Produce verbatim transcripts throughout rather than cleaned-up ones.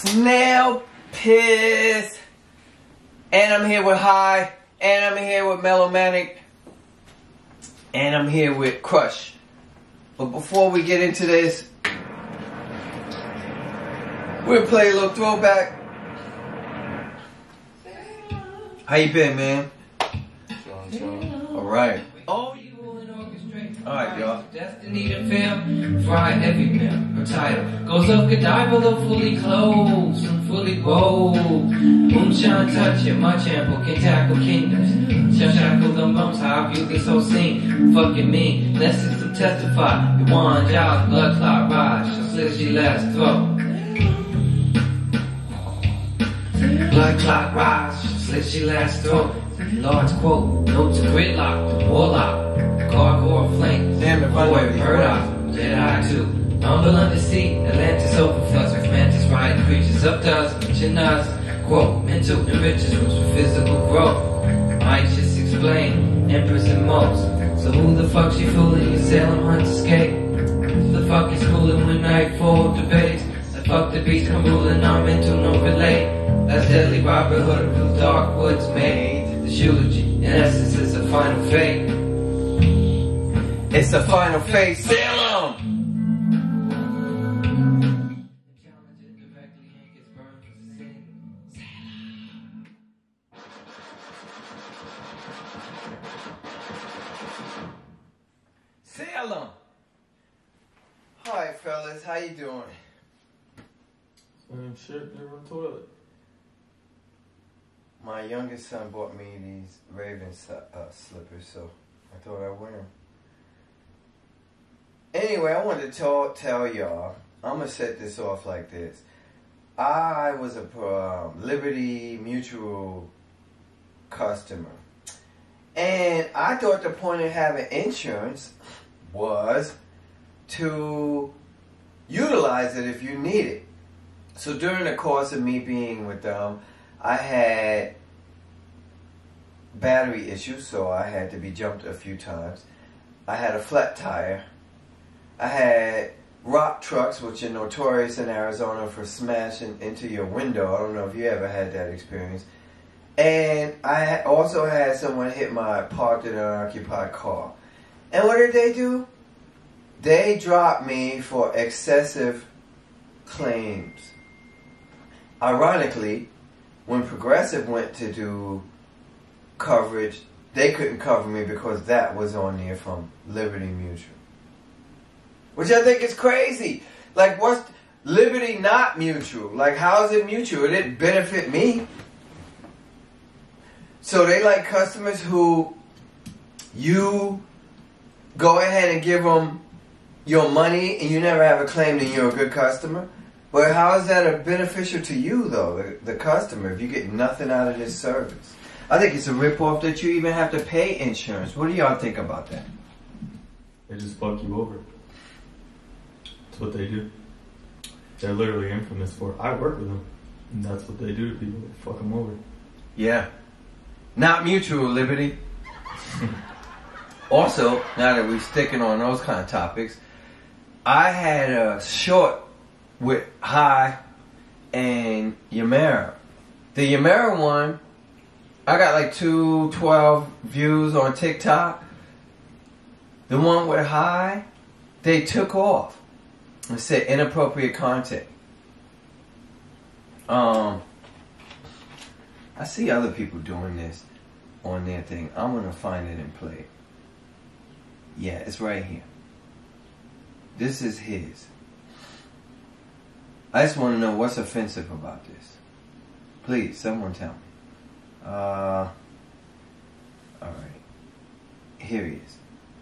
Snailpiss, and I'm here with High, and I'm here with Melomanic, and I'm here with Crush. But before we get into this, we'll play a little throwback. How you been, man? All right. Oh, all right, y'all. Destiny to fail, fry every meal. Her title goes up Godiva, though fully clothed and fully woke. Moonshine touch it, my champion can tackle kingdoms. Shall shackle them bumps, how I view this whole scene. Fucking me, lessons to testify. The one job, blood clot rise, shall slit she last throat. Blood clot rise, shall slit she last throat. Lord's quote, note to gridlock, warlock. Gargoyle flames, damn it, boy, Murdoch, Jedi too. Rumble under sea, Atlantis overflux with mantis riding creatures up to us, mention us. Quote, mental enriches roots for physical growth. Might just explain, empress and most. So who the fuck she fooling? You Salem hunts escape. Who the fuck is cooling when nightfall debates? The fuck the beast come ruling our mental no relate. That's deadly Robin Hood of the dark woods made. The eulogy, in essence, is a final fate. It's a final fate, Salem! Salem! Hi, fellas, how you doing? Same shit, never on toilet. My youngest son bought me these Raven uh, slippers, so I thought I'd wear them. Anyway, I wanted to tell, tell y'all, I'm going to set this off like this. I was a um, Liberty Mutual customer. And I thought the point of having insurance was to utilize it if you need it. So during the course of me being with them, I had battery issues, so I had to be jumped a few times. I had a flat tire. I had rock trucks, which are notorious in Arizona for smashing into your window. I don't know if you ever had that experience. And I also had someone hit my parked in an unoccupied car. And what did they do? They dropped me for excessive claims. Ironically, when Progressive went to do coverage, they couldn't cover me because that was on there from Liberty Mutual. Which I think is crazy. Like, what's Liberty not mutual? Like, how is it mutual? It didn't benefit me. So they like customers who you go ahead and give them your money and you never have a claim, then you're a good customer. But how is that a beneficial to you, though, the, the customer, if you get nothing out of this service? I think it's a ripoff that you even have to pay insurance. What do y'all think about that? They just fuck you over. That's what they do. They're literally infamous for it. I work with them, and that's what they do to people. They fuck them over. Yeah. Not mutual, Liberty. Also, now that we're sticking on those kind of topics, I had a short with High and Yamera. The Yamera one, I got like two twelve views on TikTok. The one with High, they took off. It said inappropriate content. Um, I see other people doing this on their thing. I'm gonna find it and play it. Yeah, it's right here. This is his. I just want to know what's offensive about this. Please, someone tell me. Uh, alright. Here he is.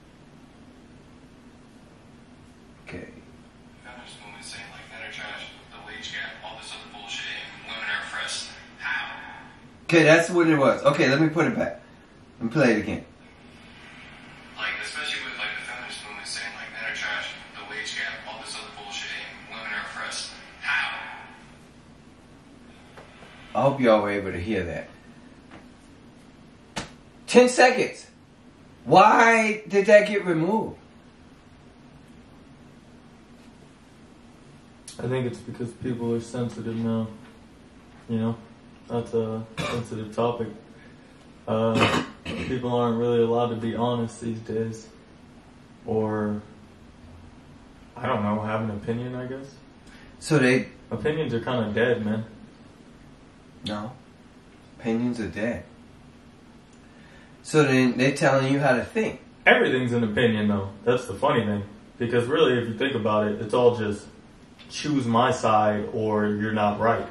Okay. Feminist movement saying like men are trash, the wage gap, all this other bullshit, and women are oppressed. How? Okay, that's what it was. Okay, let me put it back. Let me play it again. Like, especially with like the feminist movement saying like men are trash, the wage gap, all this other bullshit, and women are oppressed. How? I hope y'all were able to hear that. Ten seconds. Why did that get removed? I think it's because people are sensitive now. You know, that's a sensitive topic. Uh, people aren't really allowed to be honest these days. Or, I don't know, have an opinion, I guess. So they... Opinions are kind of dead, man. No. Opinions are dead. So then they're telling you how to think. Everything's an opinion, though. That's the funny thing. Because really, if you think about it, it's all just choose my side or you're not right.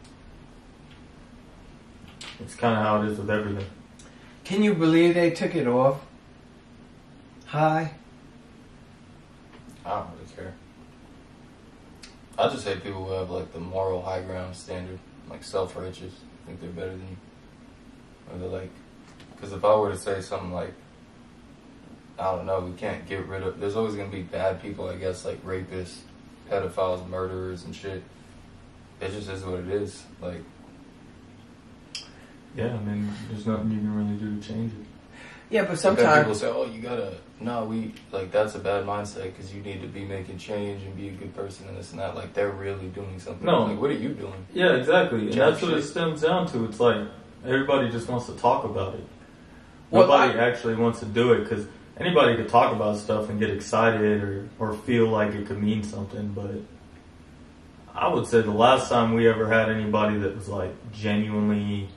It's kind of how it is with everything. Can you believe they took it off? Hi. I don't really care. I just hate people who have like the moral high ground standard, like self-righteous, think they're better than you. Or they're like, because if I were to say something like, I don't know, we can't get rid of, there's always going to be bad people, I guess, like rapists, pedophiles, murderers and shit. It just is what it is. Like, yeah, I mean, there's nothing you can really do to change it. Yeah, but then sometimes... people say, oh, you gotta, no, we, like, that's a bad mindset because you need to be making change and be a good person and this and that. Like, they're really doing something. No. Like, what are you doing? Yeah, exactly. And Jack that's what shit. it stems down to. It's like, everybody just wants to talk about it. Well, Nobody I- actually wants to do it because anybody could talk about stuff and get excited or, or feel like it could mean something, but I would say the last time we ever had anybody that was like genuinely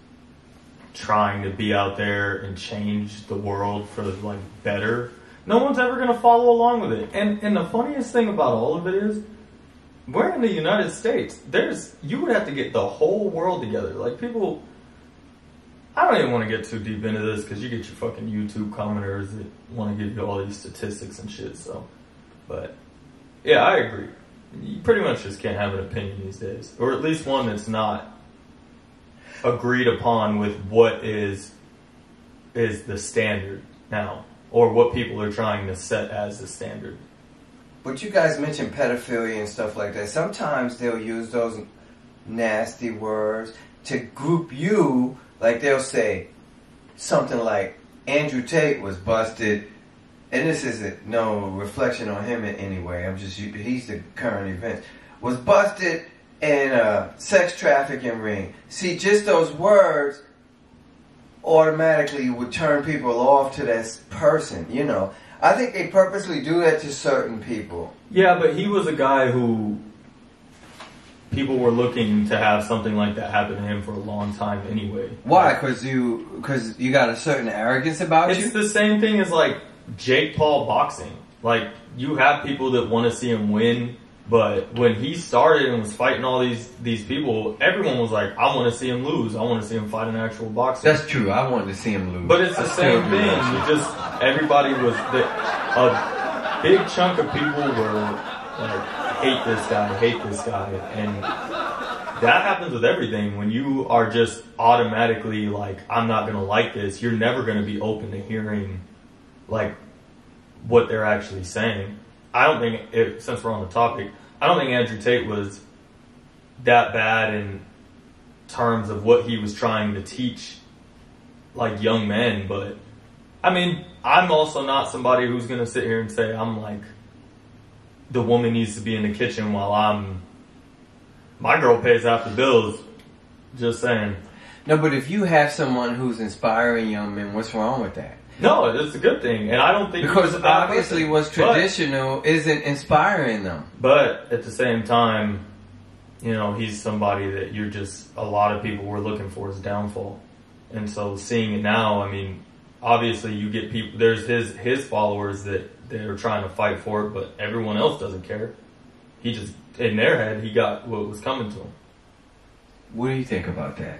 trying to be out there and change the world for like better, no one's ever going to follow along with it. And and the funniest thing about all of it is, we're in the United States. There's you would have to get the whole world together. Like people, I don't even want to get too deep into this because you get your fucking YouTube commenters that want to give you all these statistics and shit. So, but yeah, I agree. You pretty much just can't have an opinion these days, or at least one that's not agreed upon with what is is the standard now, or what people are trying to set as the standard. But you guys mentioned pedophilia and stuff like that. Sometimes they'll use those nasty words to group you. Like they'll say something like Andrew Tate was busted, and this isn't no reflection on him in any way. I'm just he's the current event was busted in a sex trafficking ring. See, just those words automatically would turn people off to that person. You know, I think they purposely do that to certain people. Yeah, but he was a guy who people were looking to have something like that happen to him for a long time anyway. Why? Because you, because you got a certain arrogance about It's you? the same thing as like Jake Paul boxing. Like you have people that want to see him win, but when he started and was fighting all these these people, everyone was like, I want to see him lose. I want to see him fight an actual boxer. That's true. I wanted to see him lose. But it's the I same still do thing. that. You just everybody was the, a big chunk of people were like hate this guy, hate this guy, and that happens with everything. When you are just automatically like, I'm not gonna like this, you're never gonna be open to hearing like what they're actually saying. I don't think, it, since we're on the topic, I don't think Andrew Tate was that bad in terms of what he was trying to teach like young men, but I mean, I'm also not somebody who's gonna sit here and say I'm like the woman needs to be in the kitchen while I'm my girl pays half the bills. Just saying. No, but if you have someone who's inspiring young men, what's wrong with that? No, it's a good thing, and I don't think Because he's a bad obviously person. what's But- traditional isn't inspiring them. But at the same time, you know, he's somebody that you're just, a lot of people were looking for his downfall. And so seeing it now, I mean, obviously you get people, there's his, his followers that they're trying to fight for it, but everyone else doesn't care. He just, in their head, he got what was coming to him. What do you think about that?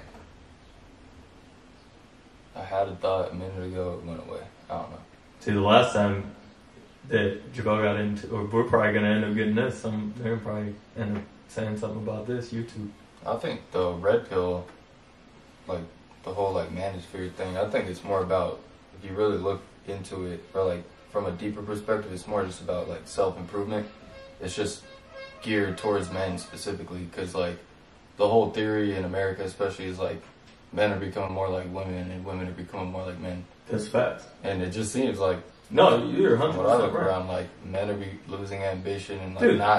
I had a thought a minute ago, it went away. I don't know. See, the last time that Jabal got into, or we're probably going to end up getting this, some, they're probably end up saying something about this, YouTube. I think the red pill, like the whole like manosphere thing, I think it's more about, if you really look into it, or like from a deeper perspective, it's more just about like self-improvement. It's just geared towards men specifically, because like the whole theory in America especially is like men are becoming more like women and women are becoming more like men. That's facts. And it just seems like, No, you're one hundred when I percent look right. around, like men are be losing ambition and like Dude. not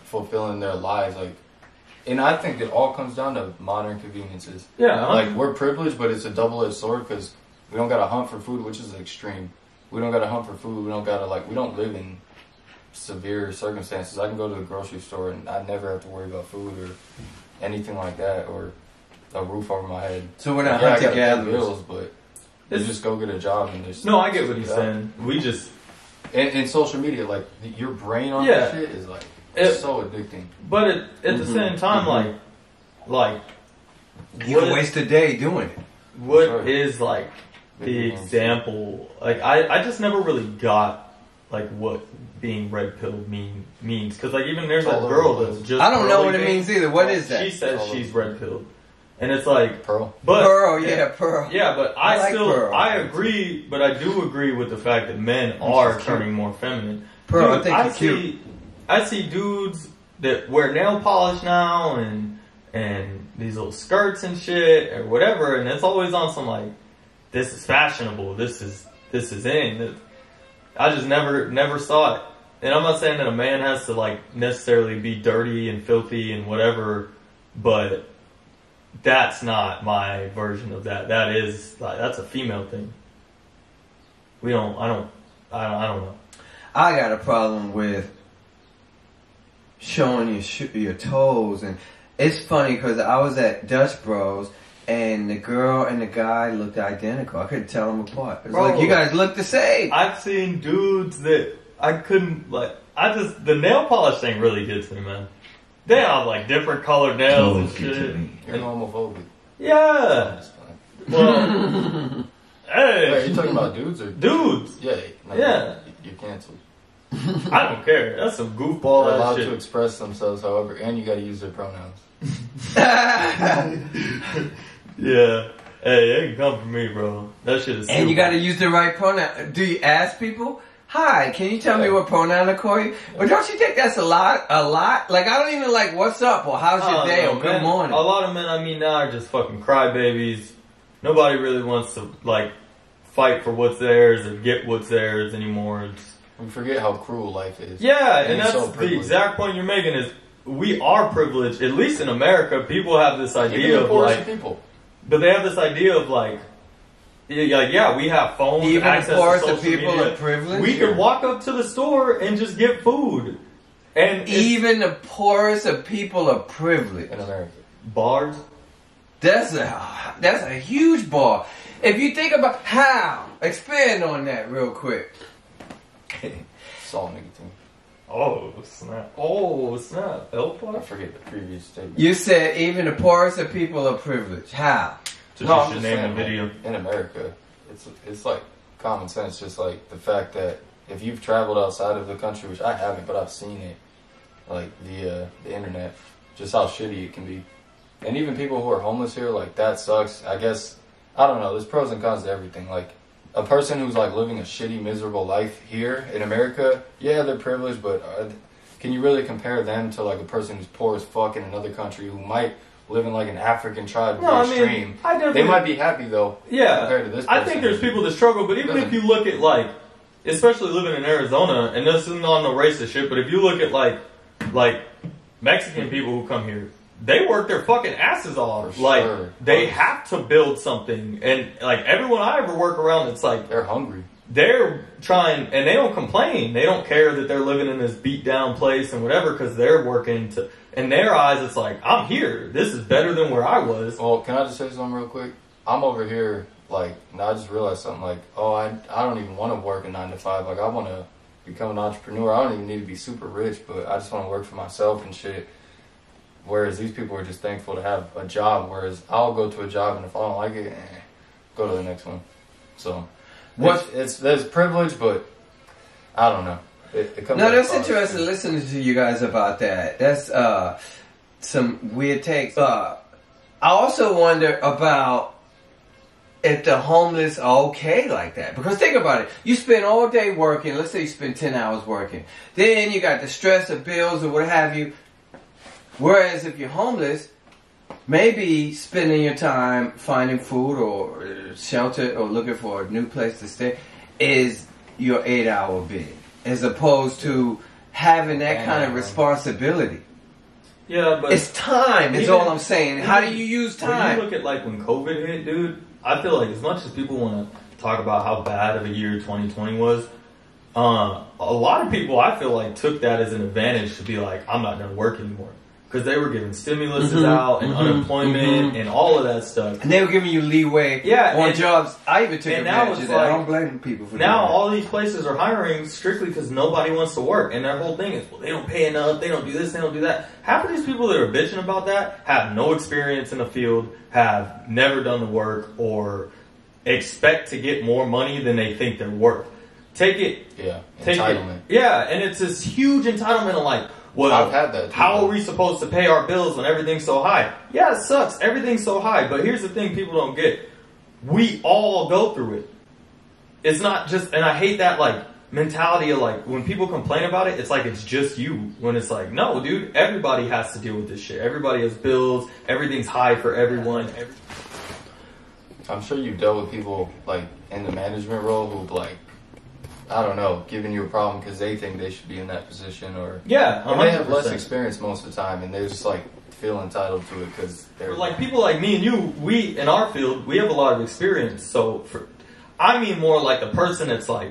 fulfilling their lives, like. And I think it all comes down to modern conveniences. Yeah, like we're privileged, but it's a double-edged sword because we don't gotta hunt for food, which is extreme. We don't gotta hunt for food. We don't gotta like. We don't live in severe circumstances. I can go to the grocery store and I never have to worry about food or anything like that, or a roof over my head. So we're not yeah, hunter I gotta pay gatherers, bills, but you just go get a job and just. No, I get what he's saying. We just and, and social media, like your brain on Yeah. that shit is like. It, It's so addicting. But it, at the Mhm. same time, like, like, you what- can waste a day doing it. what Sure. is like the Video games. example? Like, I, I just never really got like what being red pilled mean means. Because like even there's It's that all girl over the that's place. just I don't know early what it days. means either. What is that? She says All she's over. red pilled, and it's like, Pearl. but Pearl, yeah, Pearl. yeah, but I, I like still Pearl. I agree, but I do agree with the fact that men are cute. turning more feminine. Pearl, I Dude, think I you're see, cute. I see dudes that wear nail polish now and and these little skirts and shit or whatever, and it's always on some like, this is fashionable, this is this is in. I just never never saw it, and I'm not saying that a man has to like necessarily be dirty and filthy and whatever, but that's not my version of that. That is like, that's a female thing. We don't. I don't. I don't, I don't know. I got a problem with showing your sh- your toes, and it's funny because I was at Dutch Bros and the girl and the guy looked identical. I couldn't tell them apart. It's Bro. like, you guys look the same. I've seen dudes that I couldn't like. I just the nail polish thing really gets me, man. They have like different colored nails and shit. You're homophobic. Yeah. That's fine. Well, Wait, are hey, you talking about dudes or dudes. Yeah. No, Yeah. You're canceled. I don't care. That's some They're goofball allowed ass to shit. express themselves, however, and you got to use their pronouns. Yeah. Hey, they can come for me, bro. That shit is. And you super- got to use the right pronoun. Do you ask people? Hi, can you tell me what pronoun to call you? But don't you think that's a lot? A lot? Like, I don't even like, what's up, or how's your Oh, day, no, or good men- morning. A lot of men I mean now are just fucking crybabies. Nobody really wants to like fight for what's theirs or get what's theirs anymore. It's, We forget how cruel life is. yeah, and it's that's so the privileged. exact point you're making is we are privileged. At least in America, people have this Even idea the of poorest like, people. but they have this idea of like, yeah, like yeah, we have phones, Even the access poorest to of social people media. are privileged? We could walk up to the store and just get food, and it's- Even the poorest of people are privileged. In America. bars. That's a that's a huge bar. If you think about how, expand on that real quick. Salt nicotine. Oh snap! Oh snap! El I bar. forget the previous statement. You said even the poorest of people are privileged. How? Just No, you I'm should just name saying, the video. like, in America, it's it's like common sense. Just like the fact that if you've traveled outside of the country, which I haven't, but I've seen it, like the uh, the internet, just how shitty it can be. And even people who are homeless here, like that sucks. I guess I don't know. There's pros and cons to everything. Like a person who's like living a shitty, miserable life here in America, yeah, they're privileged, but are, can you really compare them to like a person who's poor as fuck in another country who might live in like an African tribe? No, I mean, extreme. I definitely. They might be happy though. Yeah, compared to this I person. think there's people that struggle, but even if you look at like, especially living in Arizona, and this isn't on no racist shit, but if you look at like, like Mexican people who come here, they work their fucking asses off. For like sure. they have to build something, and like everyone I ever work around, it's like They're hungry. they're trying, and they don't complain. They don't care that they're living in this beat down place and whatever, because they're working to. In their eyes, it's like, I'm here. This is better than where I was. Well, can I just say something real quick? I'm over here, like, and I just realized something, like, oh, I, I don't even want to work a nine to five. Like, I want to become an entrepreneur. I don't even need to be super rich, but I just want to work for myself and shit. Whereas these people are just thankful to have a job, whereas I'll go to a job, and if I don't like it, eh, go to the next one. So, What- it's, it's there's privilege, but I don't know. It, it comes No, at a that's cost. interesting listening to you guys about that. That's uh, some weird takes. Uh, I also wonder about if the homeless are okay like that. Because think about it. You spend all day working. Let's say you spend ten hours working. Then you got the stress of bills or what have you. Whereas if you're homeless, maybe spending your time finding food or shelter or looking for a new place to stay is your eight hour bid. As opposed to having that kind of Damn. responsibility. Yeah, but It's time. Is even- all I'm saying. How do even you use When you time? look at like when COVID hit, dude, I feel like as much as people want to talk about how bad of a year twenty twenty was, uh, a lot of people I feel like took that as an advantage to be like, I'm not going to work anymore. Because they were giving stimuluses Mhm, out and mhm, unemployment mhm. and all of that stuff. And they were giving you leeway Yeah, on and- jobs. I even took and now advantage it's of that. I like- don't blame people for Now doing all these places are hiring strictly because nobody wants to work, and their whole thing is, well, they don't pay enough, they don't do this, they don't do that. Half of these people that are bitching about that have no experience in the field, have never done the work, or expect to get more money than they think they're worth. Take it, Yeah, take entitlement. it, yeah, and it's this huge entitlement of like, well, I've had that too, how though. are we supposed to pay our bills when everything's so high? Yeah, it sucks. Everything's so high, but here's the thing people don't get. We all go through it. It's not just, and I hate that like mentality of like, when people complain about it, it's like it's just you. When it's like, no, dude, everybody has to deal with this shit. Everybody has bills. Everything's high for everyone. Every- I'm sure you've dealt with people like in the management role who like, I don't know, giving you a problem because they think they should be in that position, or yeah, and they have less one hundred percent. experience most of the time, and they just like feel entitled to it because they're For like people like me and you, we in our field, we have a lot of experience. So for, I mean more like the person that's like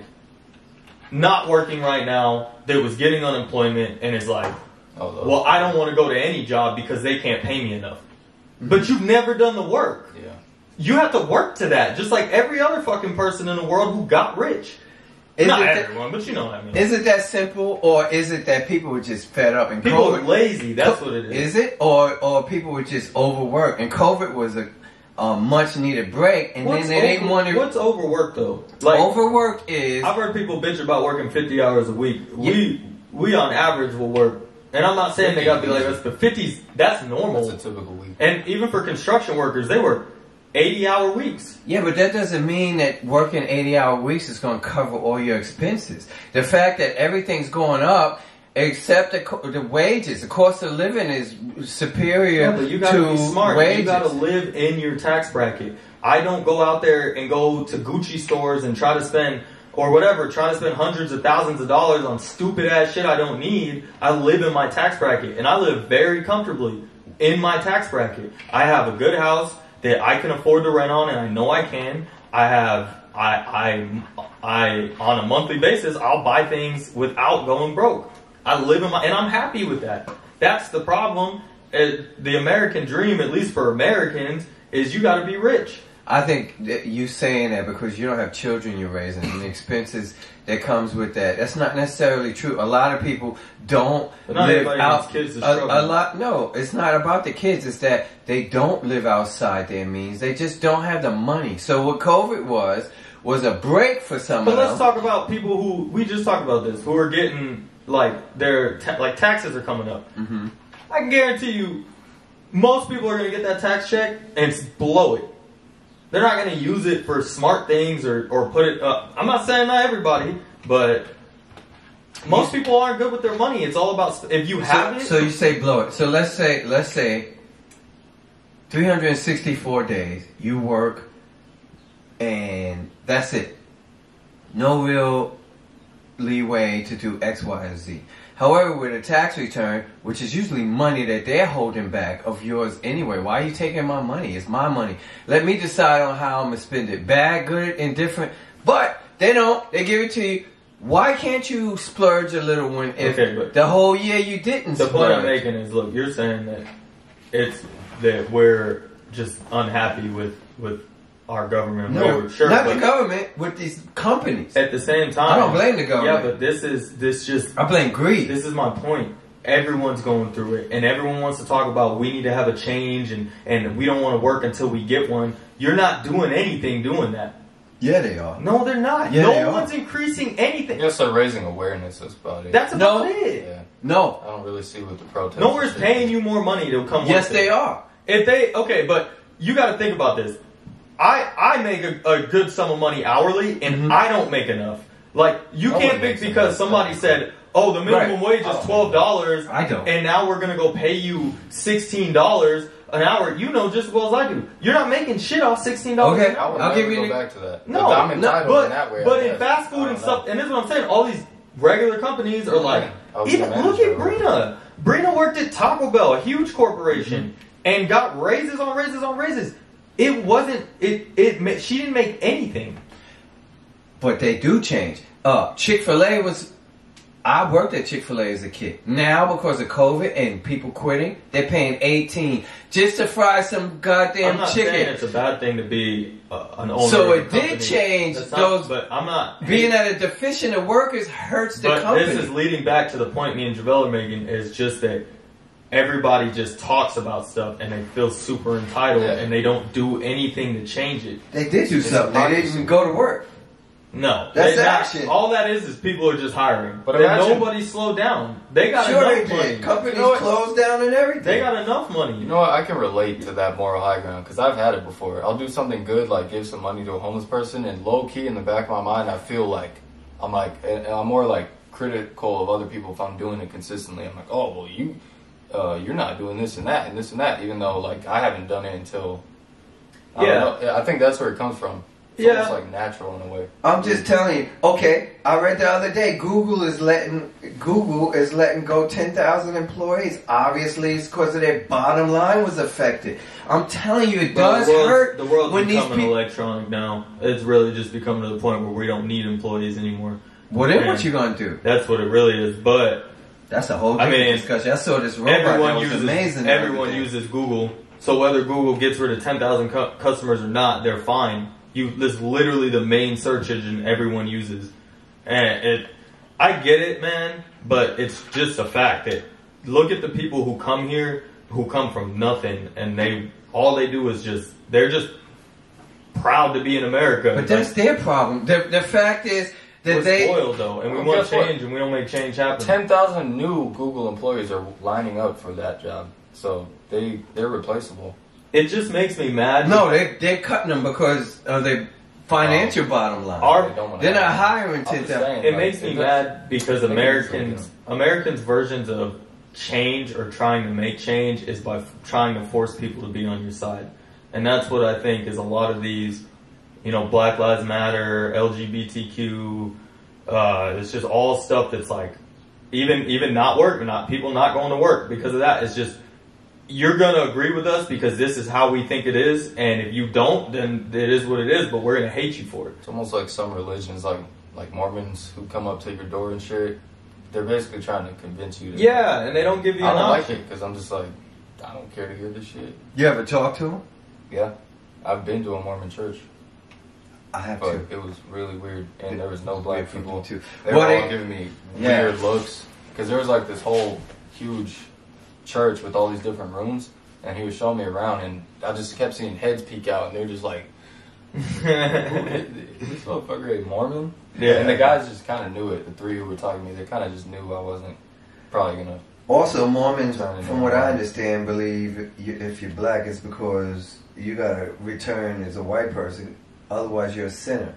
not working right now, that was getting unemployment and is like, oh, those- well, I don't want to go to any job because they can't pay me enough. But you've never done the work. yeah. You have to work to that, just like every other fucking person in the world who got rich. Is Not it that- everyone, but you know what I mean. Is it that simple, or is it that people were just fed up and People are COVID? lazy. That's what it is. Is it, or or people were just overworked and COVID was a, a much needed break, and What's then they didn't over- want to. What's overwork though? Like Overwork is I've heard people bitch about working fifty hours a week. We we on average will work, and I'm not saying they got to be like us, but fifties that's normal. That's a typical week. And even for construction workers, they work eighty hour weeks. yeah, but that doesn't mean that working eighty hour weeks is going to cover all your expenses. The fact that everything's going up, except the, co- the wages, the cost of living is superior Yeah, but you gotta to be smart. wages. You gotta live in your tax bracket. I don't go out there and go to Gucci stores and try to spend, or whatever, try to spend hundreds of thousands of dollars on stupid ass shit I don't need. I live in my tax bracket, and I live very comfortably in my tax bracket. I have a good house that I can afford to rent on, and I know I can. I have, I, I, I, on a monthly basis, I'll buy things without going broke. I live in my, and I'm happy with that. That's the problem. Uh, the American dream, at least for Americans, is you gotta be rich. I think that you saying that because you don't have children you're raising and the expenses that comes with that. That's not necessarily true. A lot of people don't But not live everybody out. wants kids to a, struggle. a lot. No, it's not about the kids. It's that they don't live outside their means. They just don't have the money. So what COVID was was a break for some But of let's them. talk about people who, we just talked about this, who are getting, like, their, ta- like, taxes are coming up. Mhm. I can guarantee you, most people are gonna get that tax check and s- blow it. They're not gonna use it for smart things or, or put it up. I'm not saying not everybody, but most people aren't good with their money. It's all about, st- if you have So, it. so you say blow it. So let's say let's say three hundred sixty-four days you work and that's it. No real leeway to do X, Y, and Z. However, with a tax return, which is usually money that they're holding back of yours anyway, why are you taking my money? It's my money. Let me decide on how I'm going to spend it. Bad, good, indifferent. But they don't. They give it to you. Why can't you splurge a little when if Okay, but the whole year you didn't The splurge? point I'm making is, look, you're saying that it's that we're just unhappy with with our government. No, whatever. Sure, not but the government, with these companies. at the same time, I don't blame the government. Yeah, but this is this just I blame greed. this is my point. Everyone's going through it, and everyone wants to talk about we need to have a change, and and we don't want to work until we get one. You're not doing anything doing that. Yeah, they are. No, they're not. Yeah, no they are. one's increasing anything. Just start raising awareness. That's about it. That's about No. it. yeah. No. I don't really see what the protest. No one's paying you more money to come. Yes, work they there. are. If they okay, but you got to think about this. I I make a, a good sum of money hourly, and Mhm. I don't make enough. Like you No can't one think makes because enough. somebody said, "Oh, the minimum Right. wage I is don't twelve dollars," I don't. and now we're gonna go pay you sixteen dollars an hour. You know just as well as I do. You're not making shit off sixteen dollars. Okay. an I hour. would I'll never give you go an- back to that. No, If I'm entitled but in that way. but I in guess. fast I food don't and know. stuff, and this is what I'm saying. All these regular companies are like, I would be a Even look manager. at Brina. Brina worked at Taco Bell, a huge corporation, mm-hmm. and got raises on raises on raises. It wasn't. It. It. She didn't make anything. But they do change. Uh, Chick-fil-A was. I worked at Chick-fil-A as a kid. Now, because of COVID and people quitting, they're paying eighteen just to fry some goddamn I'm not chicken. saying it's a bad thing to be uh, an owner. So of a it did company. change That's those. Not, but I'm not being at a deficient of workers hurts the but company. This is leading back to the point me and Javelle are making is just that everybody just talks about stuff and they feel super entitled Yeah. and they don't do anything to change it. They did do It's something. They didn't even go to work. No, That's they not- action. All that is is people are just hiring. But But imagine- nobody slowed down. They got Sure they enough money. did. Companies You know what? closed down and everything. They got enough money. You know what? I can relate to that moral high ground because I've had it before. I'll do something good, like give some money to a homeless person, and low key in the back of my mind, I feel like I'm like, and I'm more like critical of other people if I'm doing it consistently. I'm like, oh well, you, uh, you're not doing this and that and this and that, even though like I haven't done it until. I Yeah. don't know. I think that's where it comes from. It's Yeah. almost like natural in a way. I'm just telling you. Okay, I read the other day Google is letting Google is letting go ten thousand employees. Obviously, it's because of their bottom line was affected. I'm telling you, it Well, does the world's, hurt the world's when these becoming people. electronic now. It's really just becoming to the point where we don't need employees anymore. Well, then And what you gonna do? That's what it really is. But That's a whole I different mean, discussion. I saw this robot everyone that was uses amazing. and everyone everything. uses Google. So whether Google gets rid of ten thousand cu- customers or not, they're fine. You this is literally the main search engine everyone uses, and it. I get it, man, but it's just a fact that look at the people who come here who come from nothing, and they all they do is just they're just proud to be in America. But that's their problem. The, the fact is that we're they. spoiled though, and we Well, want guess what? change, and we don't make change happen. Ten thousand new Google employees are lining up for that job, so they they're replaceable. It just makes me mad. No, they they're cutting them because of their financial Um, bottom line. Our- They don't wanna They're not hire hiring I'm ten just thousand. saying, It like, makes me if mad because they can Americans just Americans' versions of change or trying to make change is by f- trying to force people to be on your side, and that's what I think is a lot of these, you know, Black Lives Matter, L G B T Q. Uh, it's just all stuff that's like, even even not work, not people not going to work because of that. It's just you're gonna agree with us because this is how we think it is, and if you don't, then it is what it is. But we're gonna hate you for it. It's almost like some religions, like like Mormons, who come up to your door and shit. They're basically trying to convince you. To, Yeah, and they don't give you I an don't like option. it because I'm just like, I don't care to hear this shit. You ever talk to them? Yeah, I've been to a Mormon church, I have but to. it was really weird, and there was no black Weird for people. me too. They Well, were all they- giving me Yeah. weird looks because there was like this whole huge church with all these different rooms, and he was showing me around, and I just kept seeing heads peek out, and they were just like, "Is this motherfucker a Mormon?" Yeah. And the guys just kind of knew it. The three who were talking to me, they kind of just knew I wasn't probably gonna. Also, Mormons, Turn it from what I around. understand, believe you, if you're black, it's because you gotta return as a white person. Otherwise, you're a sinner.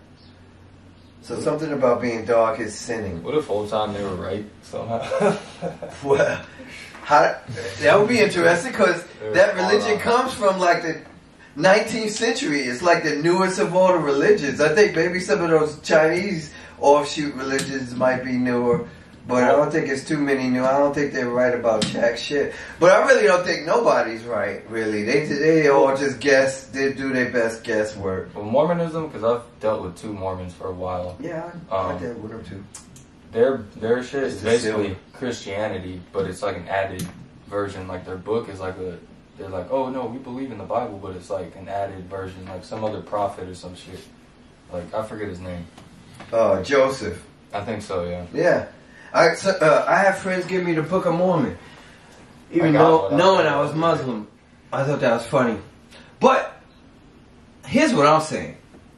So something about being dark is sinning. What if whole time they were right somehow? Well, how, that would be interesting because They're that far religion off. comes from like the nineteenth century. It's like the newest of all the religions. I think maybe some of those Chinese offshoot religions might be newer, but I don't think it's too many new. I don't think they're right about jack shit. But I really don't think nobody's right, really. They they all just guess. They do their best guesswork. Well, Mormonism, because I've dealt with two Mormons for a while. Yeah, I, I Um, did with them too. Their their shit It's is the basically silver. Christianity, but it's like an added version. Like their book is like a. They're like, oh no, we believe in the Bible, but it's like an added version, like some other prophet or some shit. Like I forget his name. Uh, Joseph. I think so, yeah. Yeah. I, so, uh, I have friends give me the Book of Mormon. Even I got though, one. knowing I was Muslim. I thought that was funny. But, here's what I'm saying.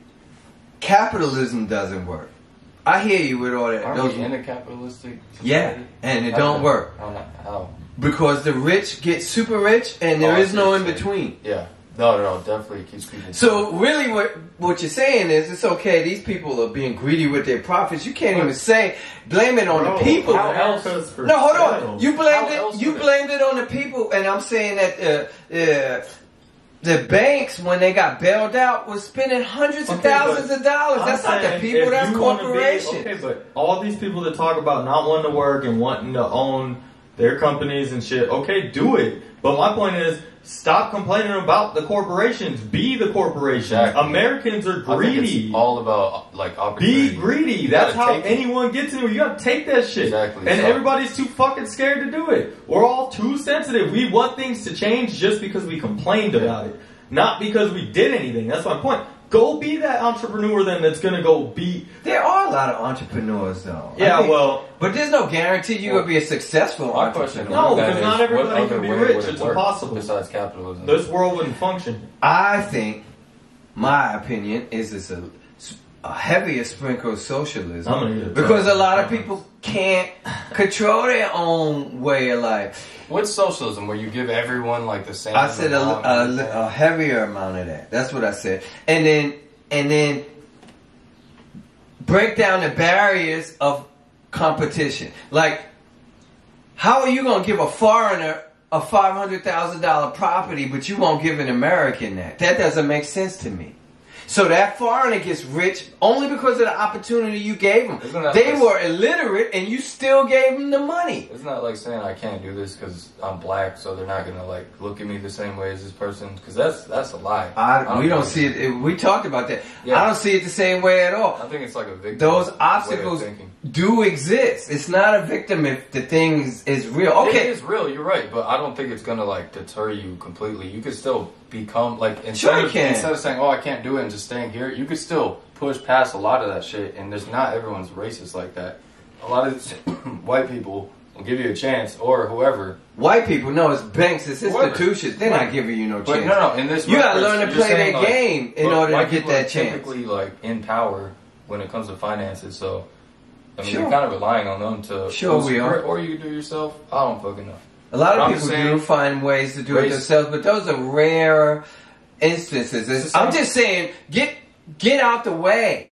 Capitalism doesn't work. I hear you with all that. Aren't Those- we in a capitalistic yeah, society? and it How don't come? work. How? not- how? Because the rich get super rich and there Oh, I is see no what in you're saying. between. Yeah. No, no, no, definitely keeps people. So really what what you're saying is it's okay, these people are being greedy with their profits. You can't even say blame it on Bro, the people. how else is for No, hold sale? on. You blamed How else it. You would it- blamed it on the people, and I'm saying that uh, uh, the banks, when they got bailed out, was spending hundreds of Okay, thousands but of dollars. I'm That's not the saying people, if that's you wanna be- corporations. Okay, but all these people that talk about not wanting to work and wanting to own their companies and shit, okay, do it. But my point is, stop complaining about the corporations. Be the corporations. Exactly. Americans are I think greedy. it's all about like opportunity. Be greedy. You That's gotta how take it. anyone gets into it. You gotta take that shit. Exactly. And So- everybody's too fucking scared to do it. We're all too sensitive. We want things to change just because we complained about it. Not because we did anything. That's my point. Go be that entrepreneur then that's gonna go be... There are a lot of entrepreneurs, though. Yeah, I think- well... But there's no guarantee you're Well, going to be a successful My entrepreneur. question No, with that because not is, everybody what can other be way rich. would it It's work impossible. besides capitalism. This world wouldn't function. I think, my opinion, is it's a, a heavier sprinkle of socialism. I'm gonna get a because a truck. lot of people can't control their own way of life. What's socialism? Where you give everyone like the same? I said a, amount a, of- a heavier amount of that. That's what I said. And then, and then break down the barriers of competition. Like, how are you going to give a foreigner a five hundred thousand dollars property, but you won't give an American that? That doesn't make sense to me. So that foreigner gets rich only because of the opportunity you gave them. Isn't that They like- were illiterate and you still gave them the money. Isn't that like saying I can't do this because I'm black, so they're not gonna like look at me the same way as this person? Because that's that's a lie. I, we don't think- see it, it. We talked about that. Yeah. I don't see it the same way at all. I think it's like a victim. Those way of obstacles thinking. do exist. It's not a victim if the thing is, is real. It Okay, is real. You're right, but I don't think it's gonna like deter you completely. You could still become like instead Sure you of can. instead of saying, "Oh, I can't do it," and just staying here, you could still push past a lot of that shit. And there's not everyone's racist like that. A lot of white people will give you a chance, or whoever. white people, no, it's banks, it's Whoever. institutions. They're Right. not giving you no But chance. no, no. In this, You gotta reference, learn to you're play saying, that like, game in but order to white get people that are chance. Typically, like in power when it comes to finances. So, I mean, Sure. you're kind of relying on them to. Sure we or, are. Or you can do it yourself. I don't fucking know. A lot I'm of just people saying, do find ways to do it race- themselves, but those are rare instances. It's the I'm same- just saying, get get out the way.